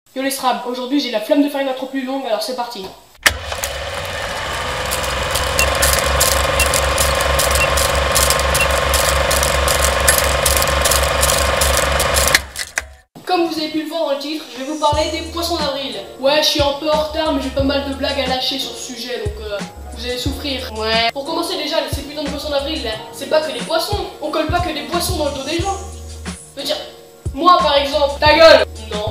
Yo les Strab, aujourd'hui j'ai la flemme de faire une intro plus longue, alors c'est parti. Comme vous avez pu le voir dans le titre, je vais vous parler des poissons d'avril. Ouais, je suis un peu en retard, mais j'ai pas mal de blagues à lâcher sur ce sujet, donc vous allez souffrir. Ouais. Pour commencer déjà, ces putains de poissons d'avril, là, c'est pas que des poissons. On colle pas que des poissons dans le dos des gens. Je veux dire, moi par exemple, ta gueule. Non.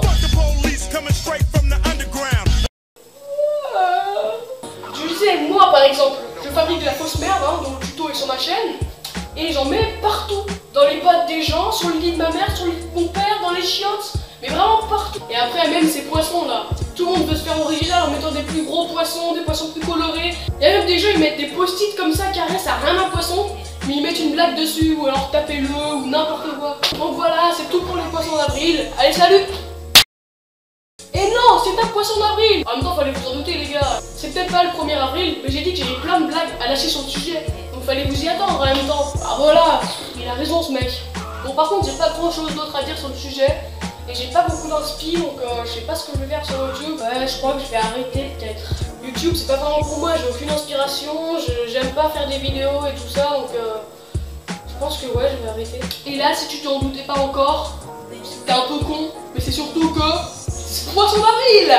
Je disais, moi par exemple, je fabrique de la fausse merde, hein, dont le tuto est sur ma chaîne, et j'en mets partout. Dans les bottes des gens, sur le lit de ma mère, sur le lit de mon père, dans les chiottes, mais vraiment partout. Et après, même ces poissons là, tout le monde veut se faire original en mettant des plus gros poissons, des poissons plus colorés. Il y a même des gens, ils mettent des post-it comme ça, carré, ça a rien d'un poisson, mais ils mettent une blague dessus, ou alors tapez-le, ou n'importe quoi. Donc voilà, c'est tout pour les poissons d'avril. Allez, salut! Et non, c'est un poisson d'avril! En même temps, fallait vous en douter, les gars. C'est peut-être pas le 1er avril, mais j'ai dit que j'avais plein de blagues à lâcher sur le sujet. Donc fallait vous y attendre en même temps. Ah voilà, il a raison ce mec. Bon, par contre, j'ai pas grand chose d'autre à dire sur le sujet. Et j'ai pas beaucoup d'inspi, donc je sais pas ce que je vais faire sur YouTube. Ouais, je crois que je vais arrêter peut-être. YouTube, c'est pas vraiment pour moi, j'ai aucune inspiration. J'aime pas faire des vidéos et tout ça, donc je pense que ouais, je vais arrêter. Et là, si tu t'en doutais pas encore, c'était un peu con, mais c'est surtout que c'est poisson d'avril!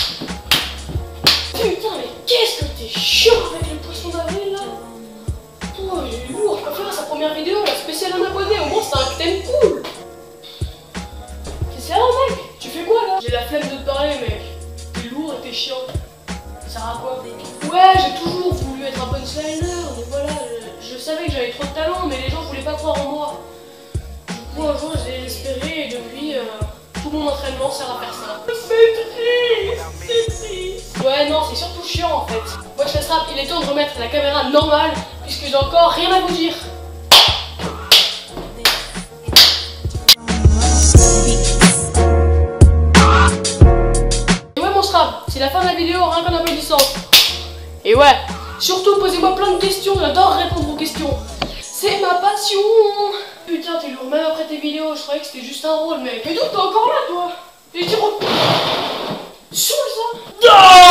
Putain, mais qu'est-ce que t'es chiant avec le poisson d'avril là! Oh, il est lourd, je peux faire sa première vidéo, la spéciale un abonné, au moins c'est un thème cool! C'est sérieux, mec? Tu fais quoi là? J'ai la flemme de te parler, mec. T'es lourd et t'es chiant. Ça sert à quoi? Ouais, j'ai toujours voulu être un punchliner, mais voilà, je savais que j'avais trop de talent, mais les gens voulaient pas croire en moi. Du coup, un jour, j'ai espéré et depuis, tout mon entraînement sert à faire ça. C'est triste. Ouais, non, c'est surtout chiant en fait. Moi, je fais ça, il est temps de remettre la caméra normale, puisque j'ai encore rien à vous dire. Et ouais, mon Strab, c'est la fin de la vidéo, rien qu'en applaudissant. Et ouais, surtout posez-moi plein de questions, j'adore répondre aux questions. C'est ma passion. Putain, t'es lourd, même après tes vidéos, je croyais que c'était juste un rôle, mec. Mais d'où t'es encore là, toi? Et tu saoule ça.